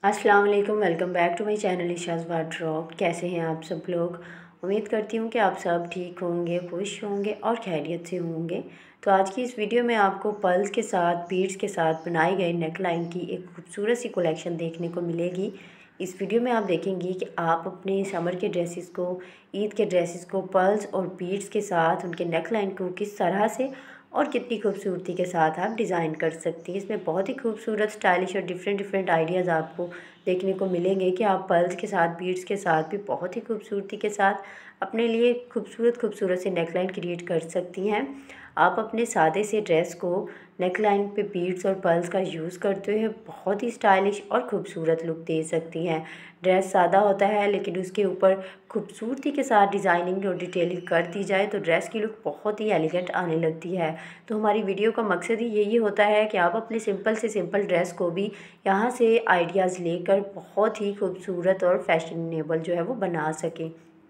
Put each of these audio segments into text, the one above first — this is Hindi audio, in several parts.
अस्सलाम वालेकुम, welcome back to my channel Isha's wardrobe. कैसे हैं आप सब लोग? उम्मीद करती हूँ कि आप सब ठीक होंगे, खुश होंगे और खैरियत से होंगे। तो आज की इस वीडियो में आपको पर्ल्स के साथ, बीड्स के साथ बनाई गई नेक लाइन की एक खूबसूरत सी कलेक्शन देखने को मिलेगी। इस वीडियो में आप देखेंगी कि आप अपने समर के ड्रेसेस को, ईद के ड्रेसेस को पर्ल्स और बीड्स के साथ उनके नेक लाइन को किस तरह से और कितनी खूबसूरती के साथ आप डिज़ाइन कर सकती हैं। इसमें बहुत ही खूबसूरत, स्टाइलिश और डिफरेंट आइडियाज़ आपको देखने को मिलेंगे कि आप पर्ल्स के साथ, बीड्स के साथ भी बहुत ही खूबसूरती के साथ अपने लिए खूबसूरत सी नेकलाइन क्रिएट कर सकती हैं। आप अपने सादे से ड्रेस को नेकलाइन पे बीड्स और पर्ल्स का यूज़ करते हुए बहुत ही स्टाइलिश और खूबसूरत लुक दे सकती हैं। ड्रेस सादा होता है लेकिन उसके ऊपर खूबसूरती के साथ डिज़ाइनिंग और डिटेलिंग कर दी जाए तो ड्रेस की लुक बहुत ही एलिगेंट आने लगती है। तो हमारी वीडियो का मकसद ही यही होता है कि आप अपने सिंपल से सिंपल ड्रेस को भी यहाँ से आइडियाज़ लेकर बहुत ही खूबसूरत और फैशनेबल जो है वो बना सकें।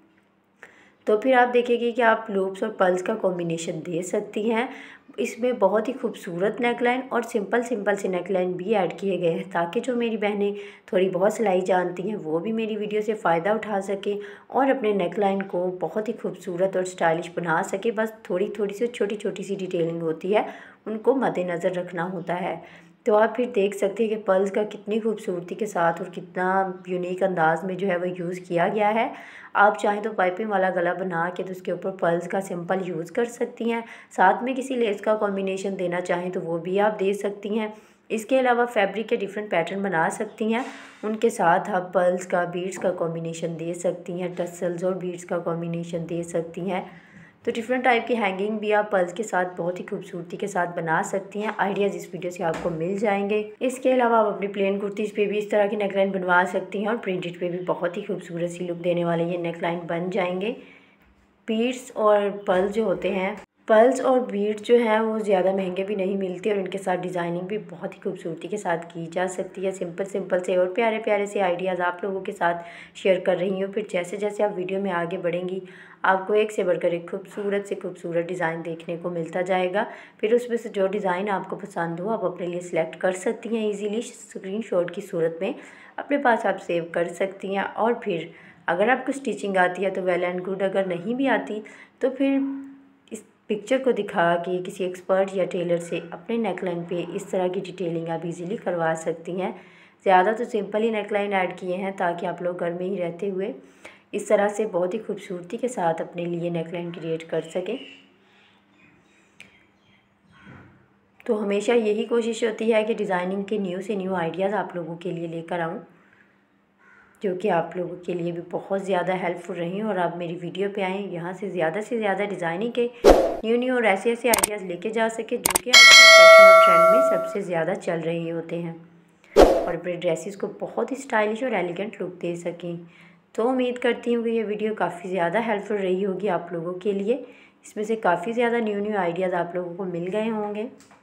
तो फिर आप देखेंगे कि आप लूप्स और पर्ल्स का कॉम्बिनेशन दे सकती हैं। इसमें बहुत ही खूबसूरत नेकलाइन और सिंपल से नेकलाइन भी ऐड किए गए हैं ताकि जो मेरी बहनें थोड़ी बहुत सिलाई जानती हैं वो भी मेरी वीडियो से फ़ायदा उठा सकें और अपने नेकलाइन को बहुत ही खूबसूरत और स्टाइलिश बना सके। बस थोड़ी थोड़ी सी छोटी सी डिटेलिंग होती है, उनको मद्देनज़र रखना होता है। तो आप फिर देख सकते हैं कि पर्ल्स का कितनी खूबसूरती के साथ और कितना यूनिक अंदाज में जो है वो यूज़ किया गया है। आप चाहें तो पाइपिंग वाला गला बना के तो उसके ऊपर पर्ल्स का सिंपल यूज़ कर सकती हैं। साथ में किसी लेस का कॉम्बिनेशन देना चाहें तो वो भी आप दे सकती हैं। इसके अलावा फैब्रिक के डिफरेंट पैटर्न बना सकती हैं, उनके साथ आप पर्ल्स का, बीड्स का कॉम्बिनेशन दे सकती हैं, टसल्स और बीड्स का कॉम्बिनेशन दे सकती हैं। तो डिफरेंट टाइप की हैंगिंग भी आप पर्ल्स के साथ बहुत ही खूबसूरती के साथ बना सकती हैं। आइडियाज़ इस वीडियो से आपको मिल जाएंगे। इसके अलावा आप अपनी प्लेन कुर्तीज़ पे भी इस तरह की नेकलाइन बनवा सकती हैं और प्रिंटेड पे भी बहुत ही खूबसूरत सी लुक देने वाले ये नेकलाइन बन जाएंगे। बीड्स और पर्ल जो होते हैं, पर्ल्स और बीड्स जो हैं वो ज़्यादा महंगे भी नहीं मिलते और इनके साथ डिज़ाइनिंग भी बहुत ही खूबसूरती के साथ की जा सकती है। सिंपल से और प्यारे से आइडियाज़ आप लोगों के साथ शेयर कर रही हूँ। फिर जैसे जैसे आप वीडियो में आगे बढ़ेंगी आपको एक से बढ़कर एक खूबसूरत डिज़ाइन देखने को मिलता जाएगा। फिर उसमें से जो डिज़ाइन आपको पसंद हो आप अपने लिए सिलेक्ट कर सकती हैं। ईज़िली स्क्रीनशॉट की सूरत में अपने पास आप सेव कर सकती हैं। और फिर अगर आपको स्टिचिंग आती है तो वेल एंड गुड, अगर नहीं भी आती तो फिर इस पिक्चर को दिखा के किसी एक्सपर्ट या टेलर से अपने नेकलाइन पे इस तरह की डिटेलिंग आप इजीली करवा सकती हैं। ज़्यादा तो सिंपल ही नेकलाइन ऐड किए हैं ताकि आप लोग घर में ही रहते हुए इस तरह से बहुत ही खूबसूरती के साथ अपने लिए नेकलाइन क्रिएट कर सकें। तो हमेशा यही कोशिश होती है कि डिज़ाइनिंग के न्यू से न्यू आइडियाज़ आप लोगों के लिए लेकर आऊँ, जो कि आप लोगों के लिए भी बहुत ज़्यादा हेल्पफुल रही और आप मेरी वीडियो पे आएँ, यहाँ से ज़्यादा डिज़ाइनिंग के न्यू और ऐसे आइडियाज़ लेके जा सके जो कि आजकल फैशन और ट्रेंड में सबसे ज़्यादा चल रहे होते हैं और अपने ड्रेसेस को बहुत ही स्टाइलिश और एलिगेंट लुक दे सकें। तो उम्मीद करती हूँ कि ये वीडियो काफ़ी ज़्यादा हेल्पफुल रही होगी आप लोगों के लिए। इसमें से काफ़ी ज़्यादा न्यू आइडियाज़ आप लोगों को मिल गए होंगे।